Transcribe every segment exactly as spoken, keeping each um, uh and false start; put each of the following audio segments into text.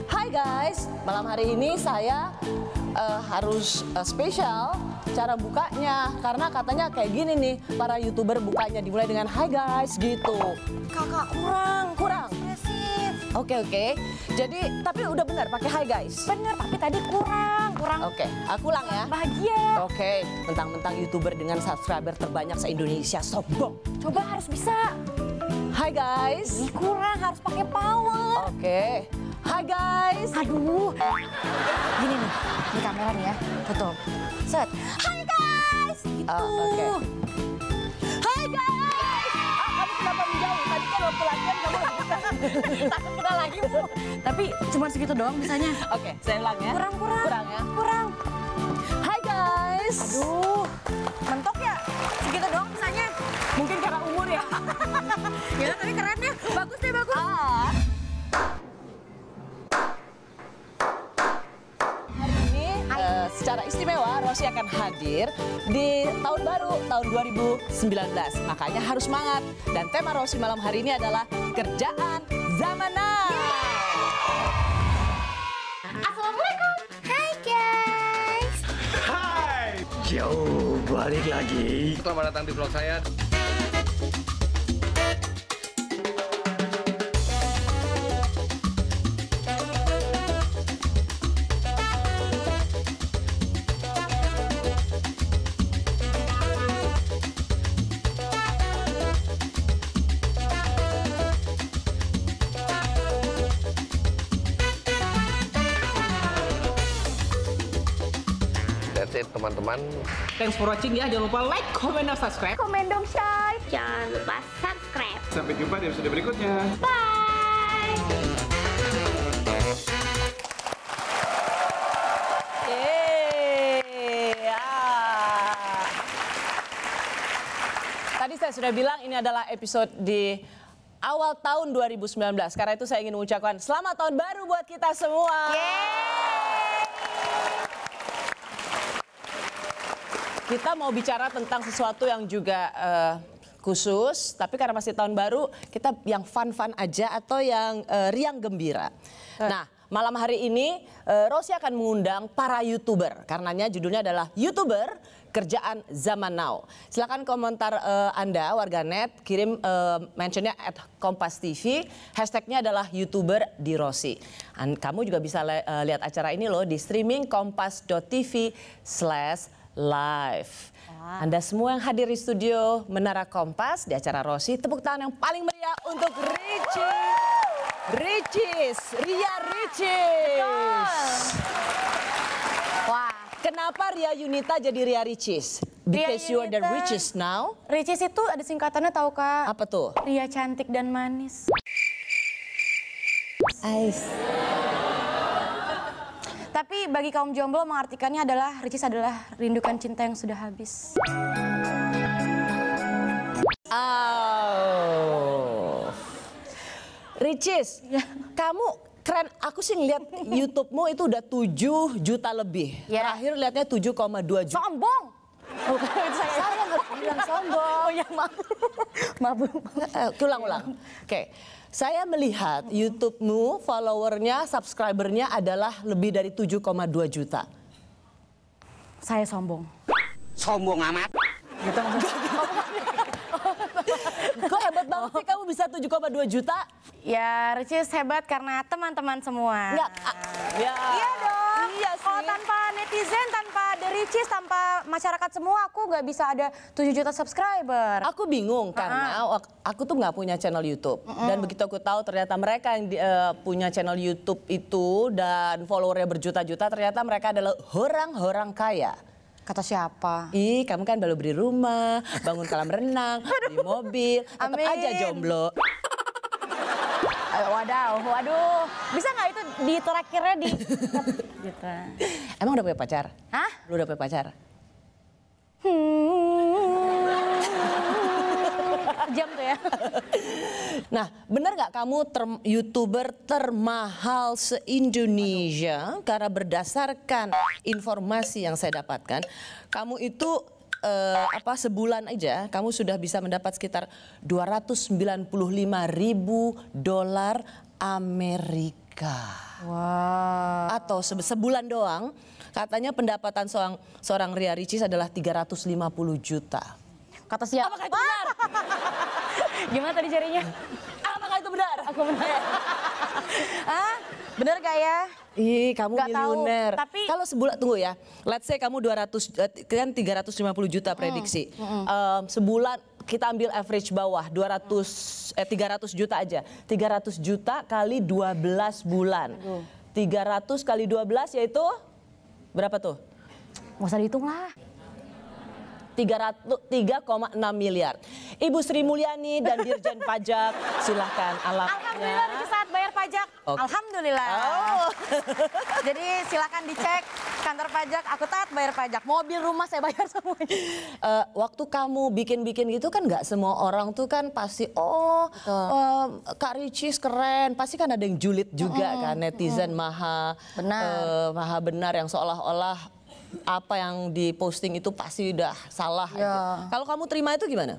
Hai guys, malam hari ini saya uh, harus uh, spesial cara bukanya. Karena katanya kayak gini nih, para YouTuber bukanya dimulai dengan Hai guys gitu. Kakak kurang, Kurang? ekspresif. Oke oke, jadi tapi udah benar pakai Hai guys? Bener, tapi tadi kurang, kurang Oke, aku ulang ya. bahagia. Oke, mentang-mentang YouTuber dengan subscriber terbanyak se-Indonesia sombong. Coba harus bisa. Hai guys. Ini kurang, harus pakai power. Oke. Hai guys. Aduh. Gini nih, di kamera nih ya. Betul. Set. Hai guys. Gitu. Oh, oke. Hai guys. Ah, kamu kenapa menjauh? Tadi kan waktu latihan kamu lagi bisa. Takut kena lagi, Bu. Tapi cuma segitu doang bisanya. Oke, saya ulang ya. Kurang, kurang. Kurang ya. Kurang. Hai guys. Aduh. Mentok ya? Segitu doang bisanya. Mungkin karena umur ya. Ya, tapi keren ya. Bagus deh, bagus. Ah. Hari ini eh, secara istimewa Rossi akan hadir di tahun baru tahun dua ribu sembilan belas. Makanya harus semangat. Dan tema Rossi malam hari ini adalah kerjaan zaman now. Assalamualaikum. Hai guys. Hai, jauh balik lagi. Selamat datang di vlog saya. That's it teman-teman. Thanks for watching ya, jangan lupa like, comment, dan subscribe. Komen dong, Shay. Jangan lupa subscribe. Sampai jumpa di episode berikutnya. Bye. Yeay. Ah. Tadi saya sudah bilang ini adalah episode di awal tahun dua ribu sembilan belas. Karena itu saya ingin mengucapkan selamat tahun baru buat kita semua. Kita mau bicara tentang sesuatu yang juga uh, khusus, tapi karena masih tahun baru, kita yang fun-fun aja atau yang uh, riang gembira. Nah, malam hari ini uh, Rossi akan mengundang para YouTuber, karenanya judulnya adalah YouTuber Kerjaan Zaman Now. Silakan komentar uh, Anda, warganet, kirim uh, mentionnya at Kompas T V, hashtagnya adalah YouTuber di Rossi. An kamu juga bisa uh, lihat acara ini loh di streaming kompas dot t v slash live. Wow. Anda semua yang hadir di studio Menara Kompas di acara Rossi, tepuk tangan yang paling meriah untuk Ricis, Ricis, Ria Ricis. Wah, Kenapa Ria Yunita jadi Ria Ricis? Because Ria you are the Yunita. richest now. Ricis itu ada singkatannya tahu Kak? Apa tuh? Ria cantik dan manis. Ais. Tapi bagi kaum jomblo mengartikannya adalah Ricis adalah rindukan cinta yang sudah habis. Oh. Ricis, Ya. kamu keren. Aku sih ngeliat YouTube-mu itu udah tujuh juta lebih. Ya. Terakhir liatnya tujuh koma dua juta. Sombong. Oh, itu saya. Saya nggak bilang sombong. Oh ya maaf. Maaf. Eh, ulang-ulang. Oke. Saya melihat YouTube-mu followernya, subscribernya adalah lebih dari tujuh koma dua juta. Saya sombong. Sombong amat. Gitu maksudnya. Kok hebat banget sih kamu bisa tujuh koma dua juta? Ya, Ricis hebat karena teman-teman semua. Enggak. ah, Ya. Iya dong. Iya sih. Kalau tanpa netizen, tanpa The Ricis, tanpa masyarakat semua, aku nggak bisa ada tujuh juta subscriber. Aku bingung karena wak- aku tuh nggak punya channel YouTube. Dan begitu aku tahu ternyata mereka yang di- eh, punya channel YouTube itu dan followernya berjuta-juta, ternyata mereka adalah orang-orang kaya. Kata siapa? Ih, kamu kan baru beli rumah, bangun kolam renang, beli mobil, tetap Amin. aja jomblo. Eh, wadaw, waduh. Bisa nggak itu di terakhirnya di... gitu. Emang udah punya pacar? Hah? Lu udah punya pacar? Jam tuh ya. Nah, benar nggak kamu ter- YouTuber termahal se-Indonesia? Karena berdasarkan informasi yang saya dapatkan, kamu itu eh, apa sebulan aja kamu sudah bisa mendapat sekitar dua ratus sembilan puluh lima ribu dolar Amerika. God. Wow. Atau se sebulan doang, katanya pendapatan seorang, seorang Ria Ricis adalah tiga ratus lima puluh juta. Kata siapa? Apakah itu benar? Gimana tadi jarinya? Apakah itu benar? Aku benar. Hah? Bener gak ya? Ih, kamu Nggak tahu, miliuner. tapi- kalau sebulan, tunggu ya. Let's say kamu dua ratus, kan tiga ratus lima puluh juta prediksi. Um, sebulan kita ambil average bawah dua ratus eh tiga ratus juta aja. tiga ratus juta kali dua belas bulan. tiga ratus kali dua belas yaitu berapa tuh? Gak usah dihitung lah. tiga koma enam miliar. Ibu Sri Mulyani dan Dirjen Pajak, silahkan Alhamdulillah alatnya. Ricis saat bayar pajak. Oke. Alhamdulillah. Oh. Jadi silakan dicek kantor pajak. Aku taat bayar pajak. Mobil, rumah saya bayar semuanya. Eh, waktu kamu bikin-bikin gitu kan nggak semua orang tuh kan pasti oh em, Kak Ricis keren, pasti kan ada yang julid juga kan netizen maha Benar. eh, maha benar yang seolah-olah apa yang diposting itu pasti udah salah. Ya. aja. Kalau kamu terima itu gimana?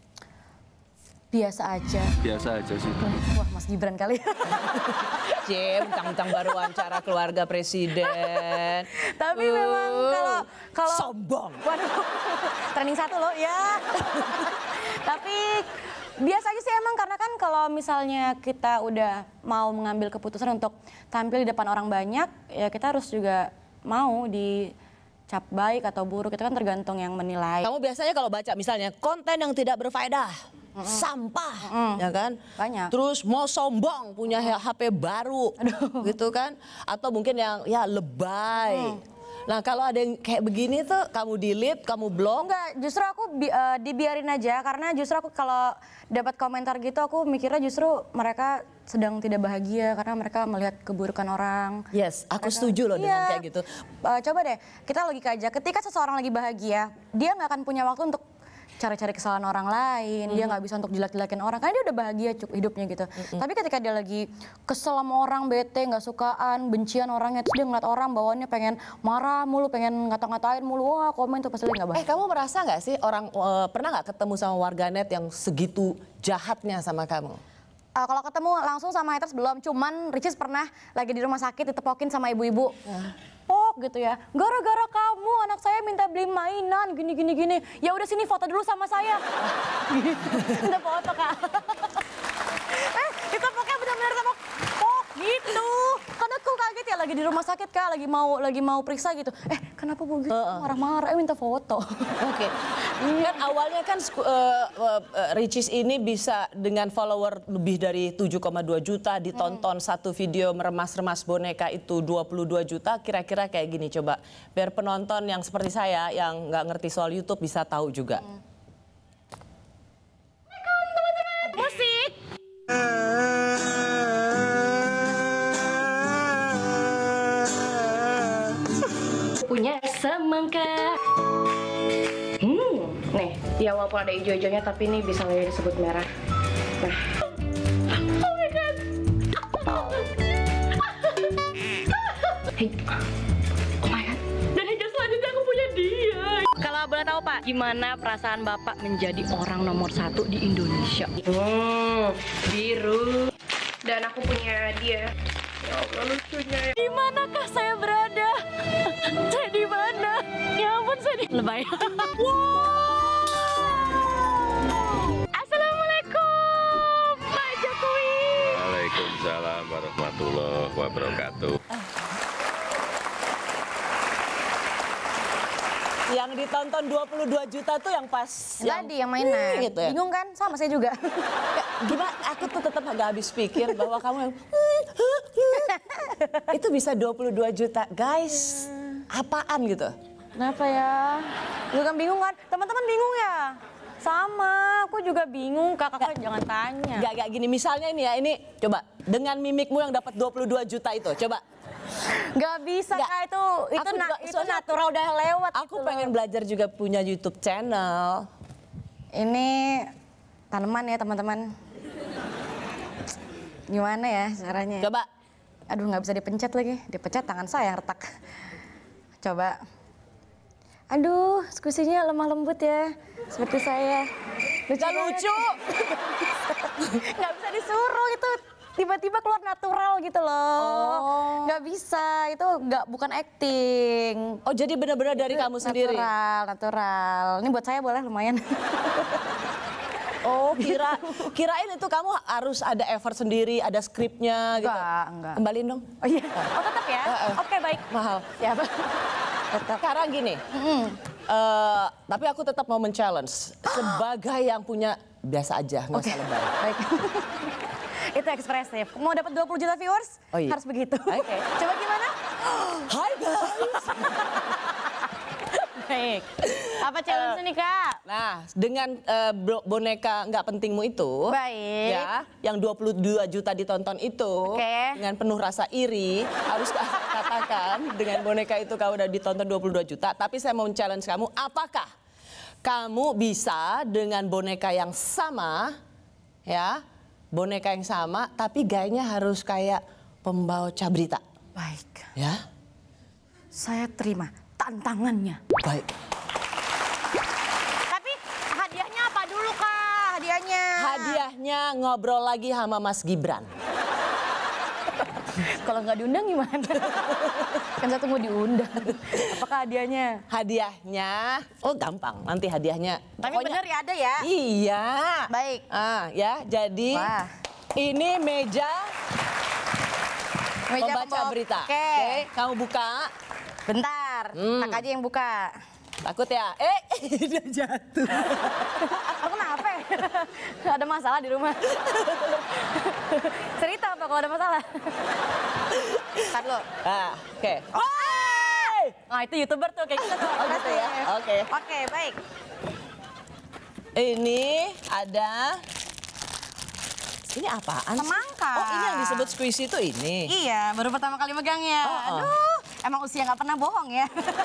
Biasa aja. Biasa aja sih. Wah, Mas Gibran kali. Cie, mentang-mentang baru wawancara keluarga presiden. Tapi Uh, memang kalau kalau sombong. Waduh, training satu loh ya. Tapi biasa aja sih emang karena kan kalau misalnya kita udah mau mengambil keputusan untuk tampil di depan orang banyak, ya kita harus juga mau dicap baik atau buruk, itu kan tergantung yang menilai. Kamu biasanya kalau baca misalnya konten yang tidak berfaedah, sampah, ya kan? Banyak. Terus mau sombong punya H P baru, gitu kan? Atau mungkin yang ya lebay. Nah kalau ada yang kayak begini tuh kamu delete, kamu blok. Enggak, justru aku bi- eh, dibiarin aja karena justru aku kalau dapat komentar gitu aku mikirnya justru mereka sedang tidak bahagia karena mereka melihat keburukan orang. Yes, aku Mereka- setuju loh dengan Iya. kayak gitu. Eh, coba deh, kita logika aja. Ketika seseorang lagi bahagia, dia nggak akan punya waktu untuk cari-cari kesalahan orang lain. Dia nggak bisa untuk jelek-jelekin orang karena dia udah bahagia cuk hidupnya gitu. Tapi ketika dia lagi kesel sama orang, bete, nggak sukaan, bencian orangnya, terus dia ngeliat orang bawaannya pengen marah mulu, pengen ngata-ngatain mulu, wah komen tuh pasti dia nggak Eh bahagia. kamu merasa nggak sih orang eh, pernah nggak ketemu sama warganet yang segitu jahatnya sama kamu? Uh, kalau ketemu langsung sama haters belum, cuman Ricis pernah lagi di rumah sakit ditepokin sama ibu-ibu. Pok gitu ya, gara-gara kamu anak saya minta beli mainan gini gini gini. Ya udah sini foto dulu sama saya. Minta foto kak. eh ditepoknya benar-benar tepok. Pok gitu. Karena aku kaget ya lagi di rumah sakit kak, lagi mau lagi mau periksa gitu. Eh kenapa begitu marah-marah? Eh minta foto. Oke, kan awalnya kan sku- eh, eh, eh, Ricis ini bisa dengan follower lebih dari tujuh koma dua juta, ditonton satu video meremas-remas boneka itu dua puluh dua juta, kira-kira kayak gini coba. Biar penonton yang seperti saya yang nggak ngerti soal YouTube bisa tahu juga. Musik. Punya semangka. Hmm, nih, ya walaupun ada hijau-hijaunya tapi ini bisa nggak disebut merah. Nah. Oh my god. Hey. Oh my god. Dan hijau selanjutnya aku punya dia. Kalau boleh tahu Pak, gimana perasaan Bapak menjadi orang nomor satu di Indonesia? Hmm, biru. Dan aku punya dia. Ya Allah lucunya ya. Di manakah saya berada? Saya di mana? Ya ampun saya di lebay. Assalamualaikum Pak Jokowi. Waalaikumsalam warahmatullahi wabarakatuh. Yang ditonton dua puluh dua juta tuh yang pas Tadi yang mainan. gitu ya. Bingung kan? Sama saya juga. Gimana? Aku tuh tetap agak habis pikir bahwa kamu yang itu bisa dua puluh dua juta, guys. Apaan gitu? Kenapa ya? Lu kan bingung kan? Teman-teman bingung ya? Sama, aku juga bingung. Kakak jangan tanya. Gak, gak gini, misalnya ini ya, ini coba dengan mimikmu yang dapat dua puluh dua juta itu, coba. Gak bisa Nggak. kak itu, itu, Aku na- juga- itu soalnya natural udah lewat. Aku gitu pengen loh. belajar juga punya YouTube channel. Ini tanaman ya teman-teman. Gimana ya caranya? Coba. Aduh nggak bisa dipencet lagi, dipencet tangan saya yang retak. Coba. Aduh, skusinya lemah lembut ya, seperti saya. Lucu Gak banget. lucu. Nggak bisa disuruh itu tiba-tiba keluar natural gitu loh. Oh. Nggak bisa, itu nggak bukan acting. Oh jadi benar-benar dari kamu sendiri? Natural, natural. Ini buat saya boleh lumayan. Oh kira kirain itu kamu harus ada effort sendiri, ada skripnya gitu. Enggak, enggak. Kembaliin dong. Oh iya, oh tetap ya? Oke baik. Mahal. Ya, tetap. Sekarang gini, eh, tapi aku tetap mau men-challenge sebagai yang punya biasa aja, nggak usah lebay. Baik. Itu ekspresif. Mau dapat dua puluh juta viewers, Oh iya. harus begitu. Oke. Coba gimana? Hai guys. Baik. Apa challenge nih Kak? Nah, dengan eh, bro- boneka nggak pentingmu itu, Baik. ya, yang dua puluh dua juta ditonton itu, Oke. dengan penuh rasa iri, harus katakan dengan boneka itu kamu udah ditonton dua puluh dua juta. Tapi saya mau challenge kamu, apakah kamu bisa dengan boneka yang sama, ya, boneka yang sama, tapi gayanya harus kayak pembawa berita, Baik. ya? Saya terima tantangannya. Baik. Tapi hadiahnya apa dulu Kak? Hadiahnya. Hadiahnya ngobrol lagi sama Mas Gibran. Kalau nggak diundang gimana? Kan saya tunggu diundang. Apakah hadiahnya? Hadiahnya, oh gampang, nanti hadiahnya. Tapi Pokoknya- bener ya ada ya? Iya. Baik. Ah, ya, jadi Wah. ini meja, Meja pembaca pembawa- berita. Oke. Kamu buka. Bentar, Hmm. Kakak aja yang buka. Takut ya? Eh, dia jatuh. Aku kenapa ya? Ada masalah di rumah. Cerita apa kalau ada masalah? Ntar lo. Ah, oke. Nah itu YouTuber tuh kayak gitu tuh. Oh, gitu ya? Oke. Oke, baik. Ini ada. Ini apaan sih? Semangka. Oh, ini yang disebut squishy itu ini. Iya, baru pertama kali megang ya. Oh, oh. Aduh, emang usia nggak pernah bohong ya.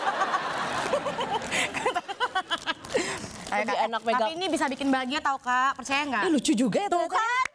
Ayo, Lebih Kak. enak megang. Tapi ini bisa bikin bahagia tau Kak, percaya nggak? Ini lucu juga ya Tuh ternyata. kan?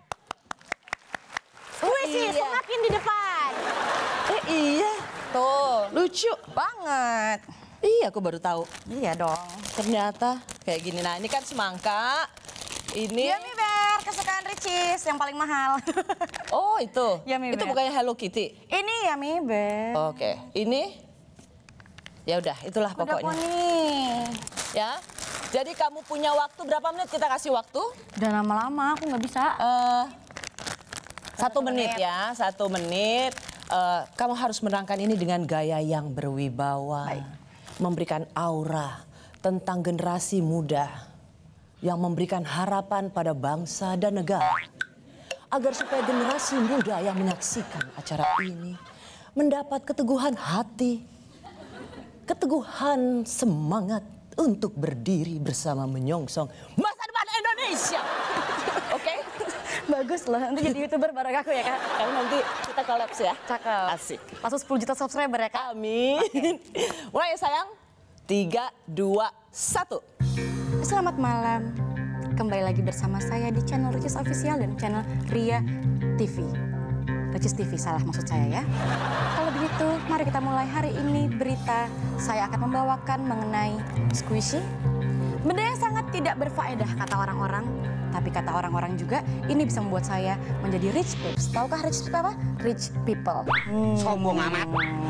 Wih sih, Iya. semakin di depan. Eh, iya. Tuh, Lucu. banget. Iya, aku baru tahu. Iya dong. Ternyata kayak gini. Nah, ini kan semangka. Ini Yummy Bear, kesukaan Ricis, yang paling mahal. Oh, itu. Yummy Itu Bear. bukannya Hello Kitty. Ini Yummy Bear. Oke. Ini ya udah, itulah Udah pokoknya. poni. Ya. Jadi kamu punya waktu berapa menit kita kasih waktu? Udah lama-lama aku nggak bisa. Eh, satu menit ya, satu menit. Eh, kamu harus menerangkan ini dengan gaya yang berwibawa, memberikan aura tentang generasi muda yang memberikan harapan pada bangsa dan negara, agar supaya generasi muda yang menyaksikan acara ini mendapat keteguhan hati, keteguhan semangat untuk berdiri bersama menyongsong masa depan Indonesia. Oke? Bagus loh, nanti jadi YouTuber bareng aku ya Kak. Karena nanti kita kolaps ya. Cakep. Asik. Langsung sepuluh juta subscriber ya Kak. Amin. Mulai ya sayang. Tiga, dua, satu. Selamat malam. Kembali lagi bersama saya di channel Ricis Official dan channel Ria T V. Ricis T V salah maksud saya ya. Kalau begitu, mari kita mulai hari ini berita. Saya akan membawakan mengenai squishy. Benda yang sangat tidak berfaedah kata orang-orang. Tapi kata orang-orang juga ini bisa membuat saya menjadi rich people. Tahukah rich people apa? Rich people. Hmm. Sombong amat.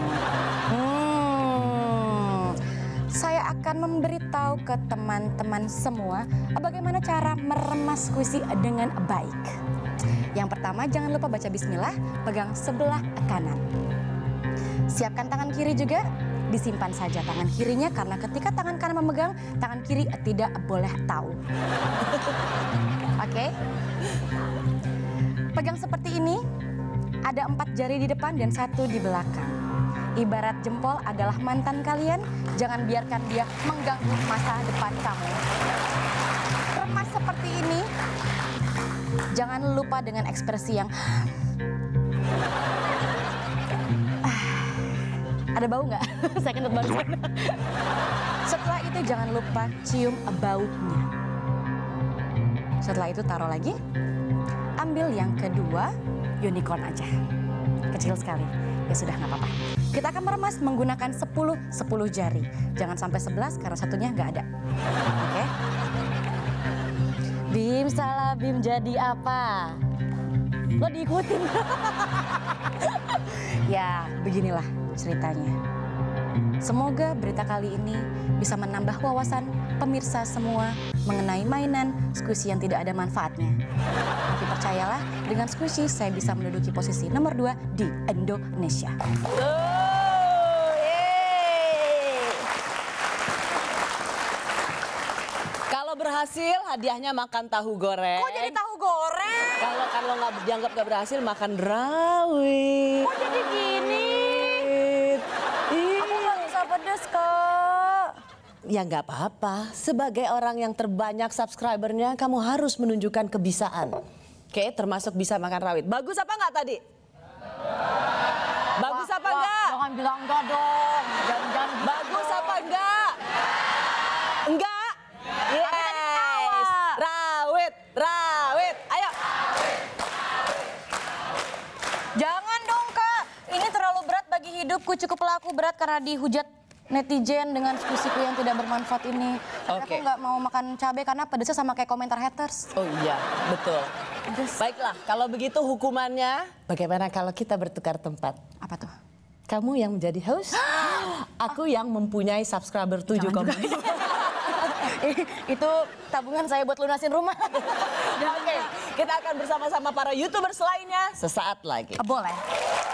Hmm. Saya akan memberitahu ke teman-teman semua bagaimana cara meremas squishy dengan baik. Yang pertama, jangan lupa baca bismillah, pegang sebelah kanan. Siapkan tangan kiri juga, disimpan saja tangan kirinya karena ketika tangan kanan memegang, tangan kiri tidak boleh tahu. Oke? Pegang seperti ini, ada empat jari di depan dan satu di belakang. Ibarat jempol adalah mantan kalian, jangan biarkan dia mengganggu masa depan kamu. Remas seperti ini, jangan lupa dengan ekspresi yang... Ah, ada bau nggak? Saya kentut barusan. Setelah itu jangan lupa cium baunya. Setelah itu taruh lagi, ambil yang kedua, unicorn aja. Kecil sekali. Ya sudah, nggak apa-apa. Kita akan meremas menggunakan sepuluh sepuluh jari. Jangan sampai sebelas karena satunya nggak ada. Oke? Bim salah Bim jadi apa? lo diikutin. Ya, beginilah ceritanya. Semoga berita kali ini bisa menambah wawasan pemirsa semua mengenai mainan squishy yang tidak ada manfaatnya. Tapi percayalah, dengan squishy saya bisa menduduki posisi nomor dua di Indonesia. Oh, yeay. Kalau berhasil hadiahnya makan tahu goreng. Kok jadi tahu goreng? Kalau kalau nggak dianggap nggak berhasil makan rawit. Kok jadi gini? Ih. Aku nggak bisa pedes, Kak. Ya nggak apa-apa. Sebagai orang yang terbanyak subscribernya, kamu harus menunjukkan kebisaan. Oke, termasuk bisa makan rawit. Bagus apa nggak tadi? Bagus Wah, apa wah, enggak? Jangan bilang enggak dong. Jangan, jangan gitu Bagus dong. apa enggak? Enggak? Yes. Rawit, rawit. Ayo. Jangan dong, Kak. Ini terlalu berat bagi hidupku. Cukup laku berat karena dihujat netizen dengan squishy yang tidak bermanfaat ini. Tapi Oke. Aku nggak mau makan cabai karena pedesnya sama kayak komentar haters. Oh iya, betul. Pedes. Baiklah, kalau begitu hukumannya, bagaimana kalau kita bertukar tempat? Apa tuh? Kamu yang menjadi host, aku yang mempunyai subscriber tujuh koma dua. Itu tabungan saya buat lunasin rumah. Oke, kita akan bersama-sama para YouTubers lainnya sesaat lagi. Boleh.